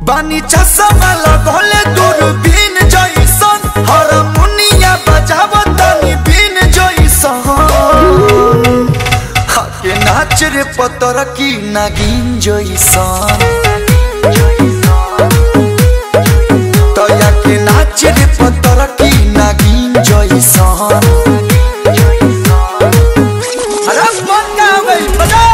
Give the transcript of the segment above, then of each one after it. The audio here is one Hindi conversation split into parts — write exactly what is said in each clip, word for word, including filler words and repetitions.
बानी चश्मा लगौले दूरबीन जइसन हारमोनिया बजावतानी बीन जइसन हाके नाच रे पतर की नागिन जइसन तया के नाच रे पतर की नागिन जइसन। अरे बंगा भाई बजाओ।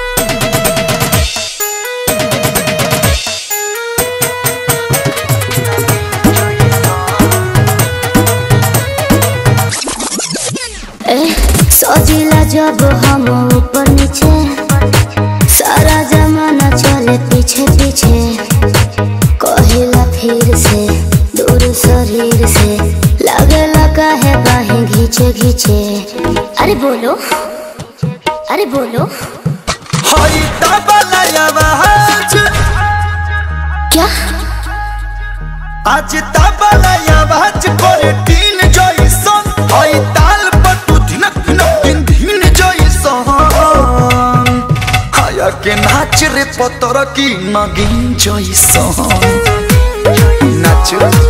सोचिला जब हम ऊपर नीचे सारा जमाना चले पीछे पीछे कहिला फिर से दूर शरीर से लगे लगा है बाहें घींचे घींचे। अरे बोलो अरे बोलो हई तबला आवाज क्या आज तबला आवाज करे तीन जइसन हई ताल पर तू धिनक धिनक दिन दिन जइसन हाया के नाच रे पतर की नागिन जइसन नाच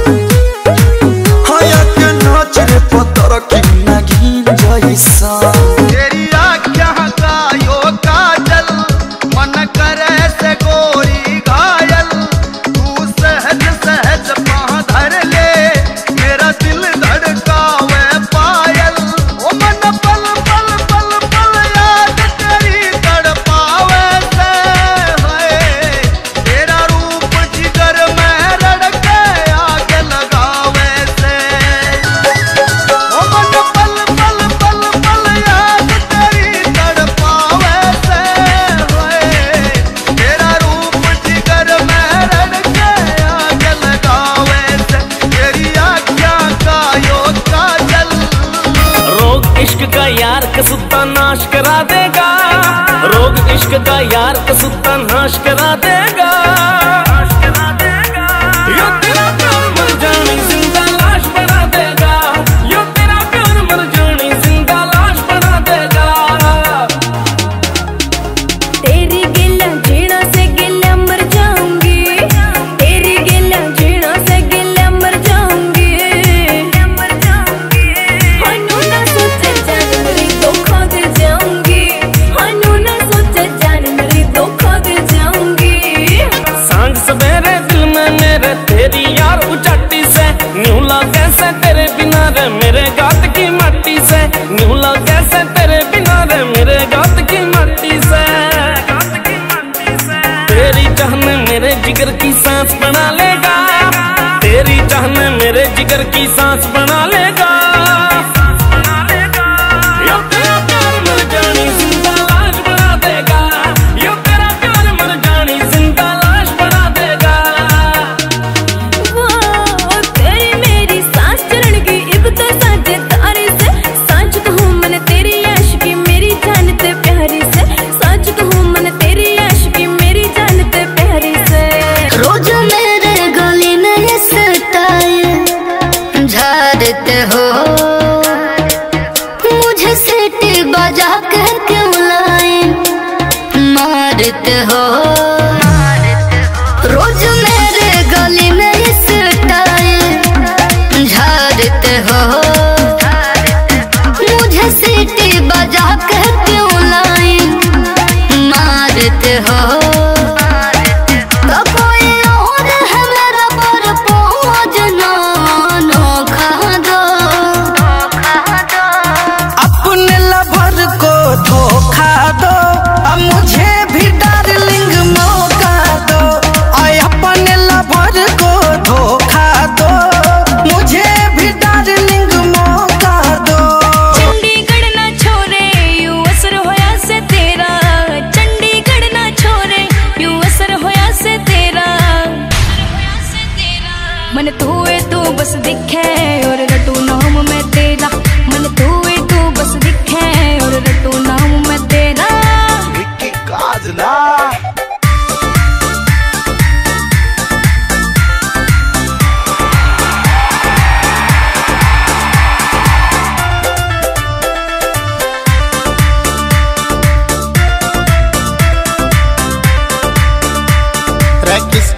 हाया के नाच रे पतर की नागिन जइसन। तेरी आँखियाँ का यो काजल मन करे से गोरी घायल तू सहज सहज पाँव धर ले मेरा दिल धड़कावे पायल ओ मन पल पल पल पल याद तेरी तड़पावे से है तेरा रूप जिगर में रड़के आगे लगावे से ओ मन पल पल पल पल याद तेरी तड़पावे से है तेरा रूप जिगर में रड़के आगे लगावे से तेरी आँखियाँ का यो काजल। रोग इश्क का यार कसुत्ता नाश करा देगा रोग इश्क का यार कसुत्ता नाश करा देगा यो तेरा प्यार मर जानी जिंदा लाश बना देगा यो तेरा प्यार मर जानी जिंदा लाश बना देगा। तेरी गिला जीना से गिला मर जाऊंगी तेरी गिला जीना से गिला मर जाऊंगी मर जाऊंगी हनु ना सोचे जान मेरी धोखा दे जाऊंगी हनु ना सोचे जान मेरी धोखा दे जाऊंगी। सांझ सवेरे दिल में मेरे तेरी यार उचाटी से न्यूला कैसे तेरे बिना रे मेरे गात की मट्टी से न्यूला कैसे तेरे बिना रे मेरे गात की मट्टी से तेरी चाहने मेरे जिगर की सांस बना लेगा तेरी चाहने मेरे जिगर की सांस बना लेगा यो तेरा प्यार मर जानी जिंदा लाश बना देगा यो तेरा प्यार मर जानी जिंदा लाश बना देगा। वो तेरी मेरी सांस चढ़ गई इब तो साझे तारे से सांच कहूँ मन तेरी आशिकी मेरी जानते प्यारी से सांच कहूँ मन तेरी आशिकी मेरी जानते प्यारी से। रोज मेरे गली में ये सताए झाड़ते हो मुझे सीटी बजा कर क्यों लाए मारते हो रोज मेरे गली में ये सताए झाड़ते हो मुझे सीटी बजा कर क्यों लाए मारते हो। तो कोई और है मेरा पर पहुँचना नोखा दो अपने लवर को धोखा दो अब मुझे भी डार्लिंग मौका दो और अपने लवर को धोखा दो मुझे भी डार्लिंग मौका दो। चंडीगढ़ ना छोरे यू असर होया से तेरा चंडीगढ़ ना छोरे यू असर होया से तेरा मन तू है तू बस दिखे और रटू नाम मैं तेरा मन तू है तू बस दिखे और रटू नाम मैं तेरा। विक्की काजला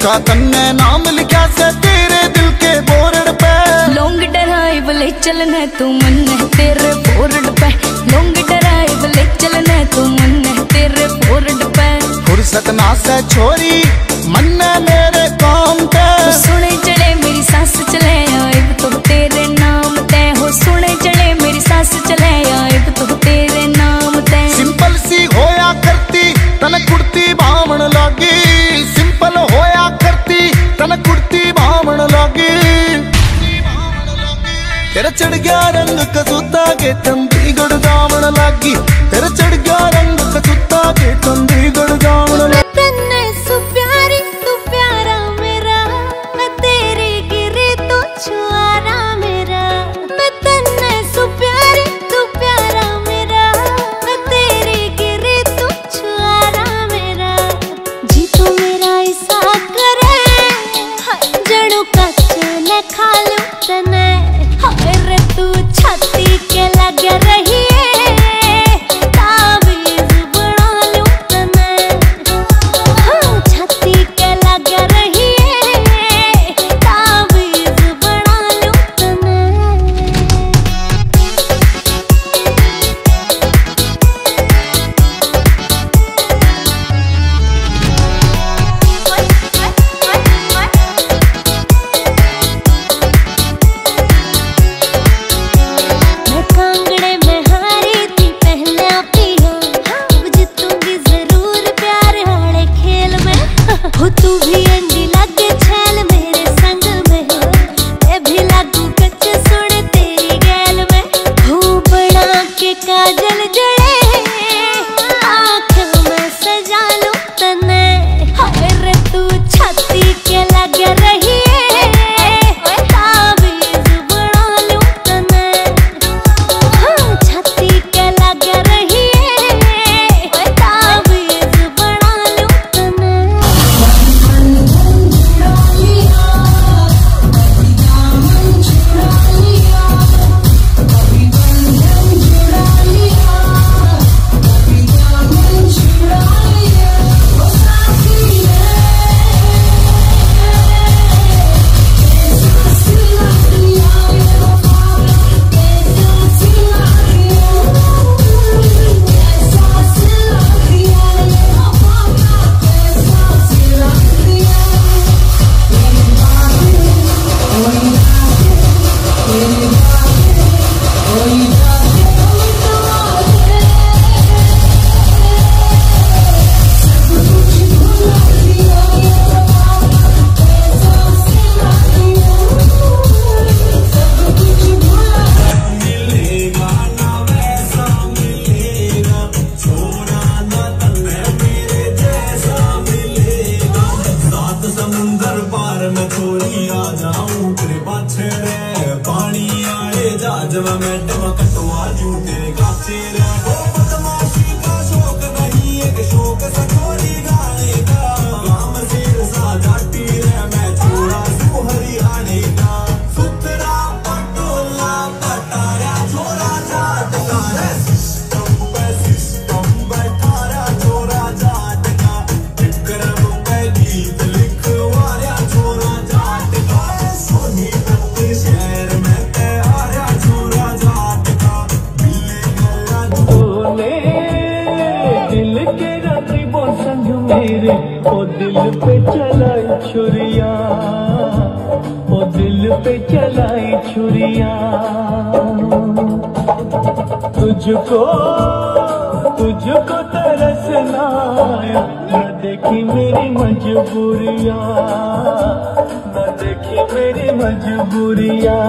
देखा तन्ने नाम लिखा से तेरे दिल के बोर्ड पे। लॉन्ग ड्राइव ले चलना तू मन तेरे बोर्ड पे, लॉन्ग ड्राइव ले चलना तू मन तेरे बोर्ड पे। फुर्सत ना से छोरी मन मेरे काम पे, सुने चले मेरी सास चले आइब तो तेरे नाम ते हो, सुने चले मेरी सास चले आइब तो तेरे नाम ते। सिंपल सी होया करती तन कुर्ती बावण लागी, सिंपल होया करती तन कुर्ती बावण लागी। तेरा चढ़ गया रंग कसूता के चंडीगढ़ जावण लागी, तेरा चढ़ गया रंग कसूता के चंडीगढ़ जावण लागी। तुझको तुझको तरसना आया, न देखी मेरी मजबूरियाँ, न देखी मेरी मजबूरियाँ।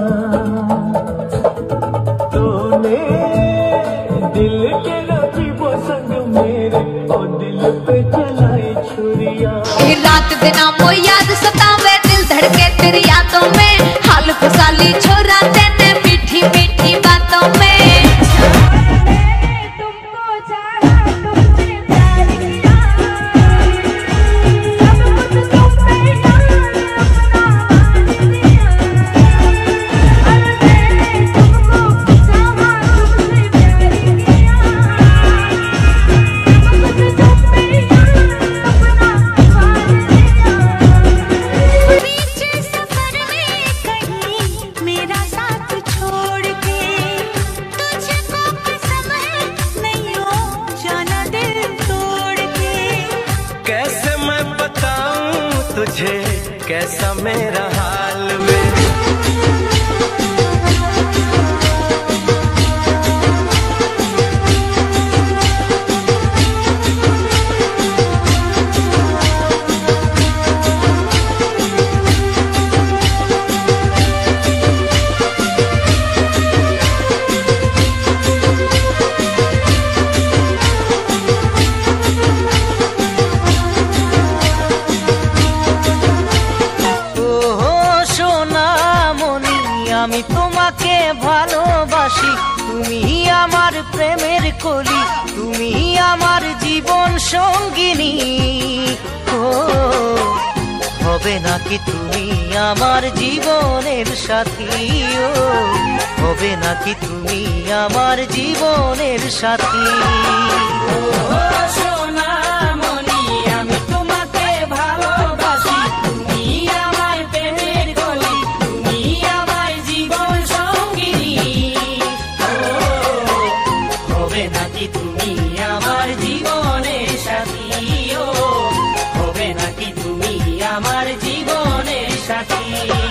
तूने दिल के रबीबों संग मेरे ओ दिल पे चलाई छुरियाँ। रात दिन वो याद सतावे, दिल धड़के तेरी यादों में, हाल खुशाली छोरा तेने मीठी मीठी बातों में। तुझे कैसा मेरा हाल वे। আমি তোমাকে ভালোবাসি, তুমি আমার প্রেমের কলি, তুমি আমার জীবন সঙ্গিনী। ও হবে নাকি তুমি আমার জীবনের সাথী, ও হবে নাকি তুমি আমার জীবনের সাথী। ও সোনা মনি আমি তোমাকে ভালোবাসি, তুমি আমার প্রেমের কলি, তুমি আমার জীবন সঙ্গিনী। ও হবে নাকি তুমি আমার জীবনের সাথী, ও হবে নাকি তুমি আমার জীবনের সাথী।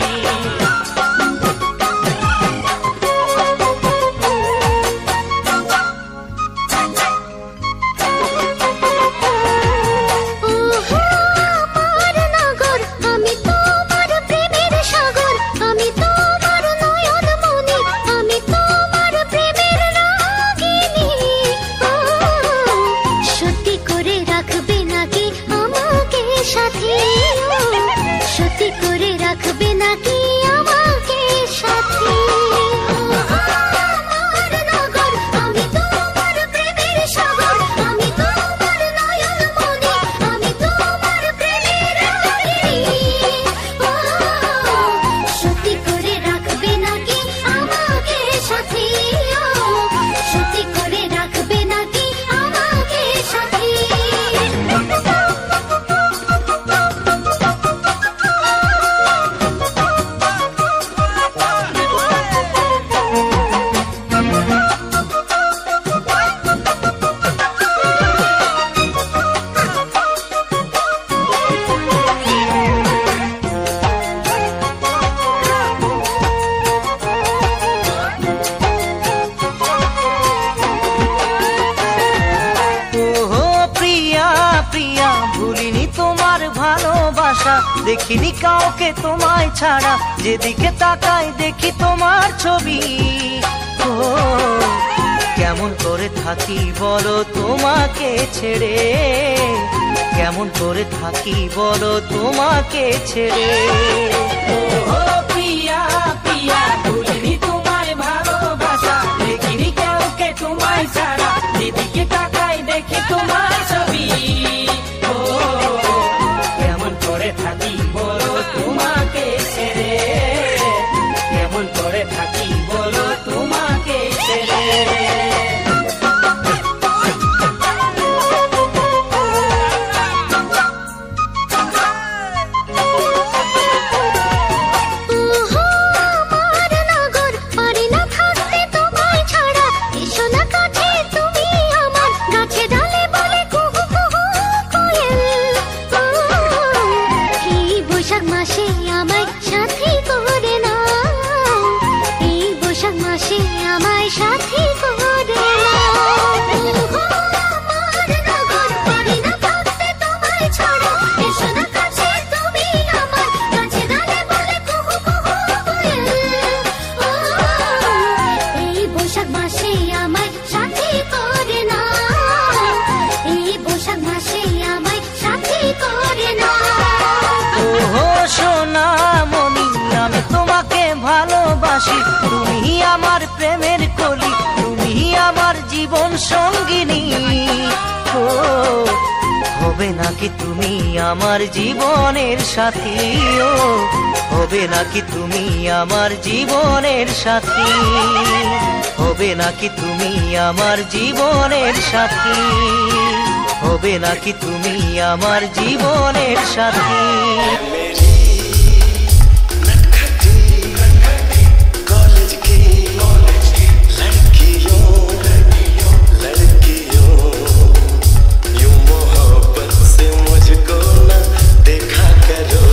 দেখিনি কাউকে তোমায় ছাড়া, যেদিকে তাকাই দেখি তোমার ছবি। ও কেমন করে থাকি বলো তোমাকে ছেড়ে, কেমন করে থাকি বলো তোমাকে ছেড়ে। ও প্রিয়া প্রিয়া ভুলিনি তোমায় ভালোবাসা, দেখিনি কাউকে তোমায় ছাড়া, যেদিকে তাকাই দেখি তোমার ছবি। ও কেমন করে থাকি বলো তোমাকে ছেড়ে, কেমন করে থাকি বলো তোমাকে ছেড়ে। তুমি আমার প্রেমের কলি, তুমি আমার জীবন সঙ্গিনী। ও হবে নাকি তুমি আমার জীবনের সাথী, ও হবে নাকি তুমি আমার জীবনের সাথী, হবে নাকি তুমি আমার জীবনের সাথী, হবে নাকি তুমি আমার জীবনের সাথী। देखा करो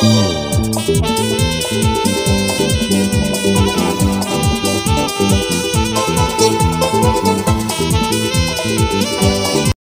Thank you.